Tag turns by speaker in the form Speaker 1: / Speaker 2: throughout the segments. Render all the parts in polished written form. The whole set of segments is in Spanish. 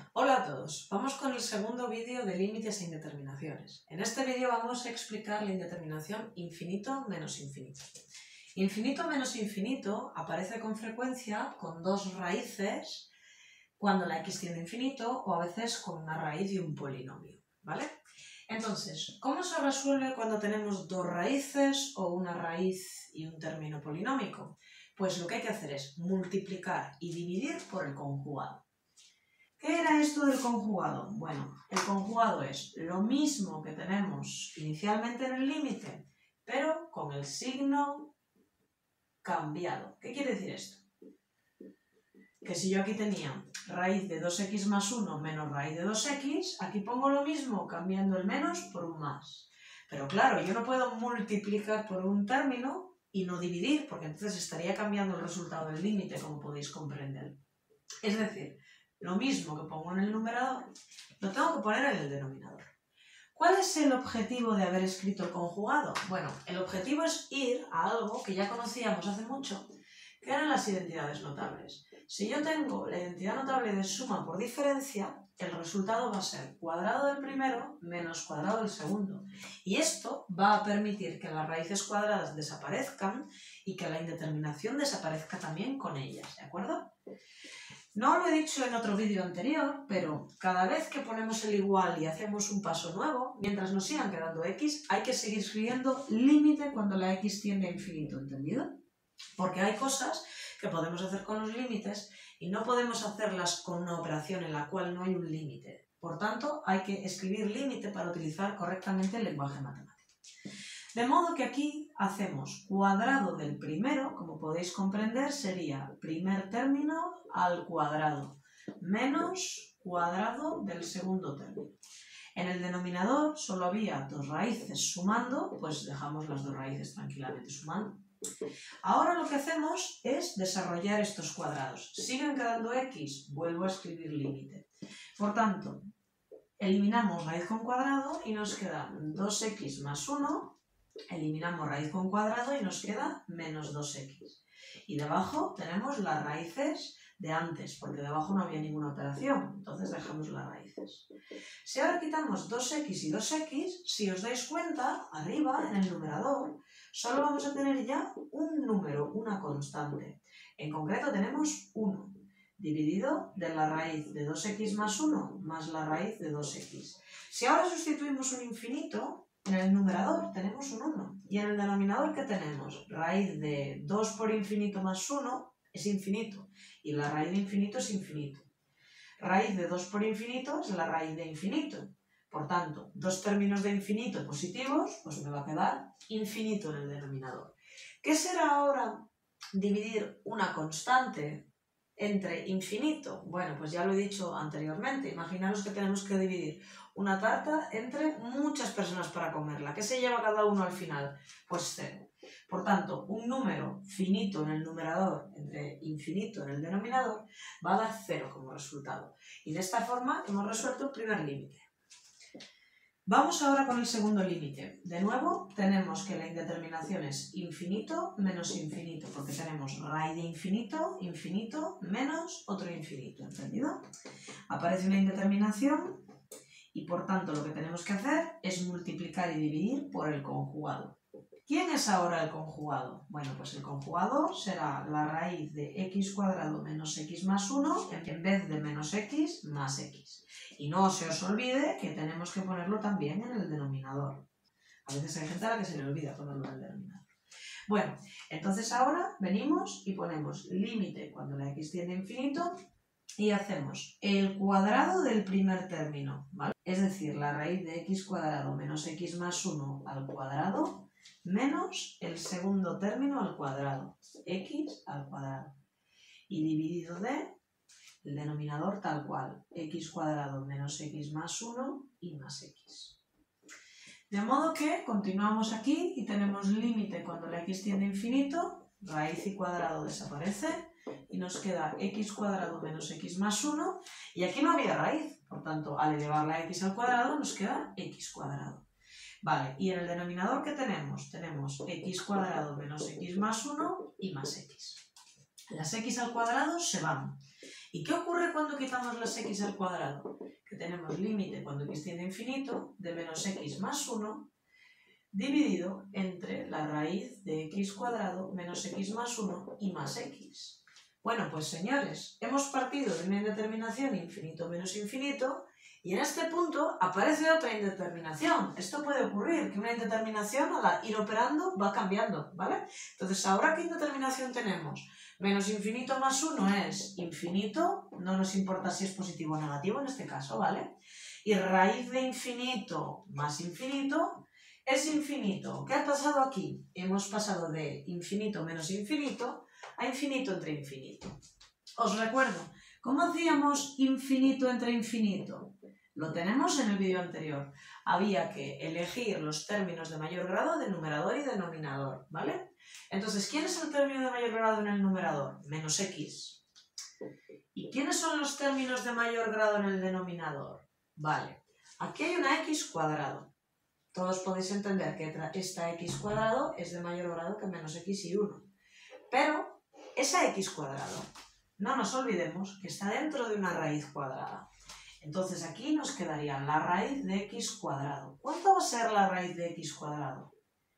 Speaker 1: Hola a todos, vamos con el segundo vídeo de límites e indeterminaciones. En este vídeo vamos a explicar la indeterminación infinito menos infinito. Infinito menos infinito aparece con frecuencia con dos raíces cuando la x tiende a infinito o a veces con una raíz y un polinomio, ¿vale? Entonces, ¿cómo se resuelve cuando tenemos dos raíces o una raíz y un término polinómico? Pues lo que hay que hacer es multiplicar y dividir por el conjugado. ¿Qué era esto del conjugado? Bueno, el conjugado es lo mismo que tenemos inicialmente en el límite, pero con el signo cambiado. ¿Qué quiere decir esto? Que si yo aquí tenía raíz de 2x más 1 menos raíz de 2x, aquí pongo lo mismo cambiando el menos por un más. Pero claro, yo no puedo multiplicar por un término y no dividir, porque entonces estaría cambiando el resultado del límite, como podéis comprender. Es decir, lo mismo que pongo en el numerador, lo tengo que poner en el denominador. ¿Cuál es el objetivo de haber escrito el conjugado? Bueno, el objetivo es ir a algo que ya conocíamos hace mucho, que eran las identidades notables. Si yo tengo la identidad notable de suma por diferencia, el resultado va a ser cuadrado del primero menos cuadrado del segundo. Y esto va a permitir que las raíces cuadradas desaparezcan y que la indeterminación desaparezca también con ellas, ¿de acuerdo? No lo he dicho en otro vídeo anterior, pero cada vez que ponemos el igual y hacemos un paso nuevo, mientras nos sigan quedando x, hay que seguir escribiendo límite cuando la x tiende a infinito, ¿entendido? Porque hay cosas que podemos hacer con los límites y no podemos hacerlas con una operación en la cual no hay un límite. Por tanto, hay que escribir límite para utilizar correctamente el lenguaje matemático. De modo que aquí hacemos cuadrado del primero, como podéis comprender, sería primer término al cuadrado, menos cuadrado del segundo término. En el denominador solo había dos raíces sumando, pues dejamos las dos raíces tranquilamente sumando. Ahora lo que hacemos es desarrollar estos cuadrados. Siguen quedando x, vuelvo a escribir límite. Por tanto, eliminamos raíz con cuadrado y nos queda 2x más 1. Eliminamos raíz con cuadrado y nos queda menos 2x. Y debajo tenemos las raíces de antes, porque debajo no había ninguna operación, entonces dejamos las raíces. Si ahora quitamos 2x y 2x, si os dais cuenta, arriba en el numerador, solo vamos a tener ya un número, una constante. En concreto tenemos 1, dividido de la raíz de 2x más 1 más la raíz de 2x. Si ahora sustituimos un infinito, en el numerador tenemos un 1 y en el denominador ¿qué tenemos? Raíz de 2 por infinito más 1 es infinito y la raíz de infinito es infinito. Raíz de 2 por infinito es la raíz de infinito. Por tanto, dos términos de infinito positivos, pues me va a quedar infinito en el denominador. ¿Qué será ahora dividir una constante entre infinito? Bueno, pues ya lo he dicho anteriormente. Imaginaros que tenemos que dividir una tarta entre muchas personas para comerla. ¿Qué se lleva cada uno al final? Pues 0. Por tanto, un número finito en el numerador entre infinito en el denominador va a dar 0 como resultado. Y de esta forma hemos resuelto el primer límite. Vamos ahora con el segundo límite. De nuevo, tenemos que la indeterminación es infinito menos infinito, porque tenemos raíz de infinito, infinito, menos otro infinito, ¿entendido? Aparece una indeterminación y por tanto lo que tenemos que hacer es multiplicar y dividir por el conjugado. ¿Quién es ahora el conjugado? Bueno, pues el conjugado será la raíz de x cuadrado menos x más 1 en vez de menos x más x. Y no se os olvide que tenemos que ponerlo también en el denominador. A veces hay gente a la que se le olvida ponerlo en el denominador. Bueno, entonces ahora venimos y ponemos límite cuando la x tiende a infinito y hacemos el cuadrado del primer término, ¿vale? Es decir, la raíz de x cuadrado menos x más 1 al cuadrado menos el segundo término al cuadrado, x al cuadrado. Y dividido de el denominador tal cual, x cuadrado menos x más 1 y más x. De modo que continuamos aquí y tenemos límite cuando la x tiende a infinito, raíz y cuadrado desaparece y nos queda x cuadrado menos x más 1 y aquí no había raíz, por tanto al elevar la x al cuadrado nos queda x cuadrado. Vale, y en el denominador ¿qué tenemos? Tenemos x cuadrado menos x más 1 y más x. Las x al cuadrado se van ¿Y qué ocurre cuando quitamos las x al cuadrado? Que tenemos límite cuando x tiende a infinito de menos x más 1 dividido entre la raíz de x cuadrado menos x más 1 y más x. Bueno, pues señores, hemos partido de una indeterminación infinito menos infinito y en este punto aparece otra indeterminación. Esto puede ocurrir, que una indeterminación al ir operando va cambiando, ¿vale? Entonces, ¿ahora qué indeterminación tenemos? Menos infinito más 1 es infinito, no nos importa si es positivo o negativo en este caso, ¿vale? Y raíz de infinito más infinito es infinito. ¿Qué ha pasado aquí? Hemos pasado de infinito menos infinito a infinito entre infinito. Os recuerdo, ¿cómo hacíamos infinito entre infinito? Lo tenemos en el vídeo anterior. Había que elegir los términos de mayor grado de numerador y denominador, ¿vale? Entonces, ¿quién es el término de mayor grado en el numerador? Menos x. ¿Y quiénes son los términos de mayor grado en el denominador? Vale, aquí hay una x cuadrado. Todos podéis entender que esta x cuadrado es de mayor grado que menos x y 1. Pero esa x cuadrado, no nos olvidemos que está dentro de una raíz cuadrada. Entonces aquí nos quedaría la raíz de x cuadrado. ¿Cuánto va a ser la raíz de x cuadrado?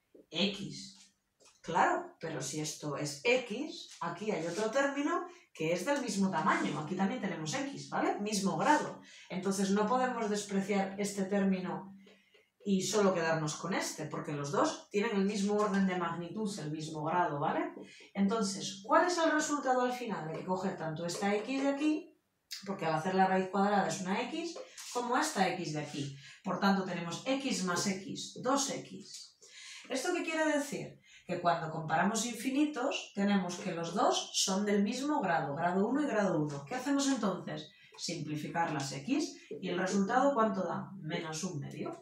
Speaker 1: X. Claro, pero si esto es x, aquí hay otro término que es del mismo tamaño. Aquí también tenemos x, ¿vale? Mismo grado. Entonces no podemos despreciar este término y solo quedarnos con este, porque los dos tienen el mismo orden de magnitud, el mismo grado, ¿vale? Entonces, ¿cuál es el resultado al final? Hay que coger tanto esta x de aquí, porque al hacer la raíz cuadrada es una x, como esta x de aquí. Por tanto, tenemos x más x, 2x. ¿Esto qué quiere decir? Que cuando comparamos infinitos, tenemos que los dos son del mismo grado, grado 1 y grado 1. ¿Qué hacemos entonces? Simplificar las x, y el resultado, ¿cuánto da? Menos 1/2.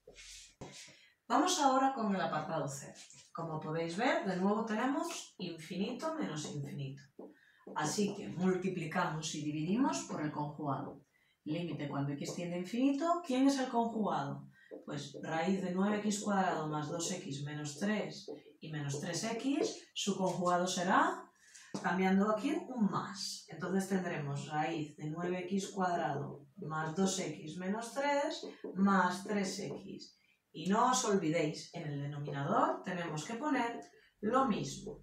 Speaker 1: Vamos ahora con el apartado C. Como podéis ver, de nuevo tenemos infinito menos infinito. Así que multiplicamos y dividimos por el conjugado. Límite cuando x tiende a infinito. ¿Quién es el conjugado? Pues raíz de 9x cuadrado más 2x menos 3 y menos 3x, su conjugado será, cambiando aquí, un más. Entonces tendremos raíz de 9x cuadrado más 2x menos 3 más 3x. Y no os olvidéis, en el denominador tenemos que poner lo mismo.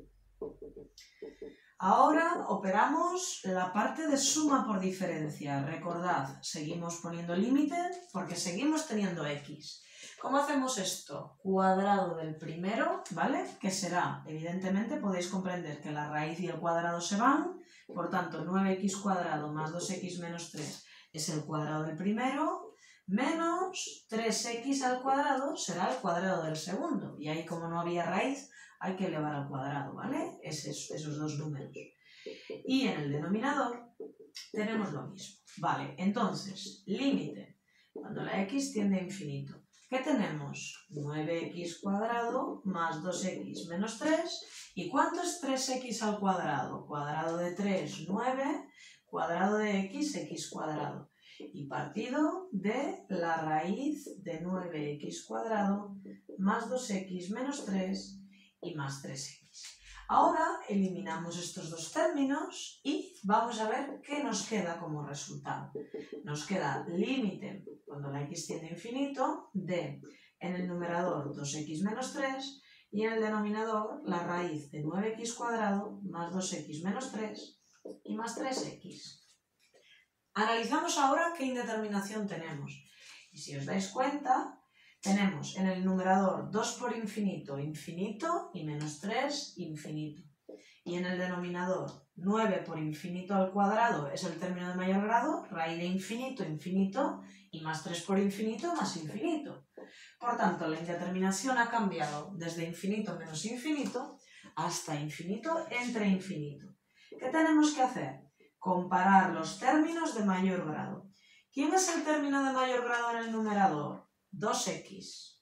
Speaker 1: Ahora operamos la parte de suma por diferencia. Recordad, seguimos poniendo límite porque seguimos teniendo x. ¿Cómo hacemos esto? Cuadrado del primero, ¿vale? Que será, evidentemente, podéis comprender que la raíz y el cuadrado se van. Por tanto, 9x cuadrado más 2x menos 3 es el cuadrado del primero, menos 3x al cuadrado será el cuadrado del segundo. Y ahí, como no había raíz, hay que elevar al cuadrado, ¿vale? Esos dos números. Y en el denominador tenemos lo mismo. Vale, entonces, límite. Cuando la x tiende a infinito, ¿qué tenemos? 9x cuadrado más 2x menos 3. ¿Y cuánto es 3x al cuadrado? Cuadrado de 3, 9. Cuadrado de x cuadrado. Y partido de la raíz de 9x cuadrado más 2x menos 3 y más 3x. Ahora eliminamos estos dos términos y vamos a ver qué nos queda como resultado. Nos queda límite, cuando la x tiende a infinito, de, en el numerador, 2x menos 3 y en el denominador la raíz de 9x cuadrado más 2x menos 3 y más 3x. Analizamos ahora qué indeterminación tenemos. Y si os dais cuenta, tenemos en el numerador 2 por infinito, infinito, y menos 3, infinito. Y en el denominador 9 por infinito al cuadrado es el término de mayor grado, raíz de infinito, infinito, y más 3 por infinito, más infinito. Por tanto, la indeterminación ha cambiado desde infinito menos infinito hasta infinito entre infinito. ¿Qué tenemos que hacer? Comparar los términos de mayor grado. ¿Quién es el término de mayor grado en el numerador? 2x.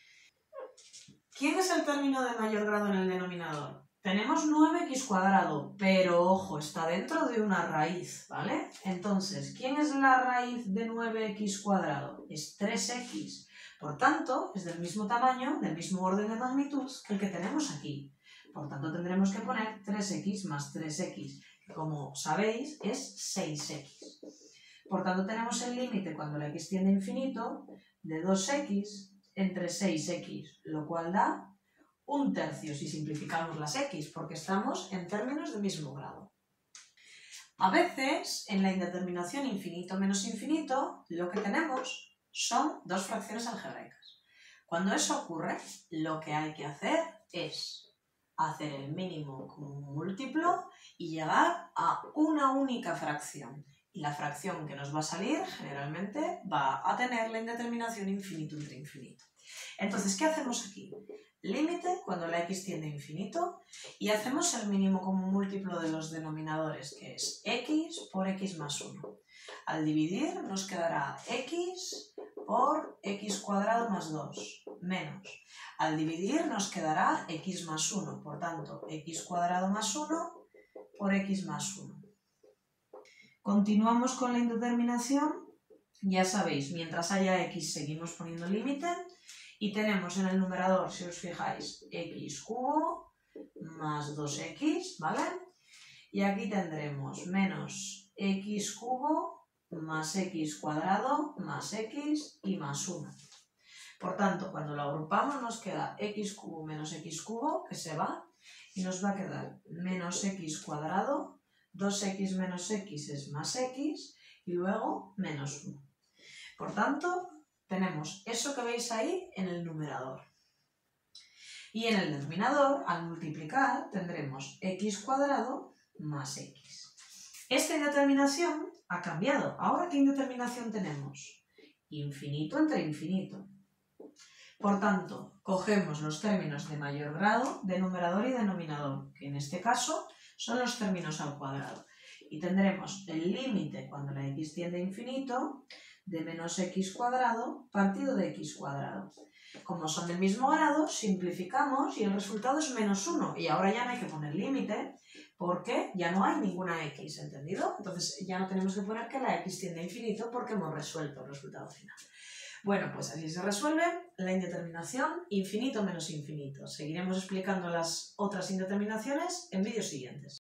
Speaker 1: ¿Quién es el término de mayor grado en el denominador? Tenemos 9x cuadrado, pero ojo, está dentro de una raíz, ¿vale? Entonces, ¿quién es la raíz de 9x cuadrado? Es 3x. Por tanto, es del mismo tamaño, del mismo orden de magnitud que el que tenemos aquí. Por tanto, tendremos que poner 3x más 3x. que como sabéis es 6x. Por tanto tenemos el límite cuando la x tiende a infinito de 2x entre 6x, lo cual da 1/3 si simplificamos las x, porque estamos en términos de mismo grado. A veces, en la indeterminación infinito menos infinito, lo que tenemos son dos fracciones algebraicas. Cuando eso ocurre, lo que hay que hacer es hacer el mínimo común múltiplo y llegar a una única fracción. Y la fracción que nos va a salir, generalmente, va a tener la indeterminación infinito entre infinito. Entonces, ¿qué hacemos aquí? Límite cuando la x tiende a infinito y hacemos el mínimo común múltiplo de los denominadores, que es x por x más 1. Al dividir nos quedará x por x cuadrado más 2, menos. Al dividir nos quedará x más 1, por tanto, x cuadrado más 1 por x más 1. Continuamos con la indeterminación. Ya sabéis, mientras haya x seguimos poniendo límite. Y tenemos en el numerador, si os fijáis, x cubo más 2x, ¿vale? Y aquí tendremos menos x cubo más x cuadrado más x y más 1. Por tanto, cuando lo agrupamos nos queda x cubo menos x cubo, que se va, y nos va a quedar menos x cuadrado, 2x menos x es más x, y luego menos 1. Por tanto, tenemos eso que veis ahí en el numerador. Y en el denominador, al multiplicar, tendremos x cuadrado más x. Esta indeterminación ha cambiado. ¿Ahora qué indeterminación tenemos? Infinito entre infinito. Por tanto, cogemos los términos de mayor grado de numerador y denominador, que en este caso son los términos al cuadrado. Y tendremos el límite cuando la x tiende a infinito de menos x cuadrado partido de x cuadrado. Como son del mismo grado, simplificamos y el resultado es menos 1. Y ahora ya no hay que poner límite porque ya no hay ninguna x, ¿entendido? Entonces ya no tenemos que poner que la x tiende a infinito porque hemos resuelto el resultado final. Bueno, pues así se resuelve la indeterminación infinito menos infinito. Seguiremos explicando las otras indeterminaciones en vídeos siguientes.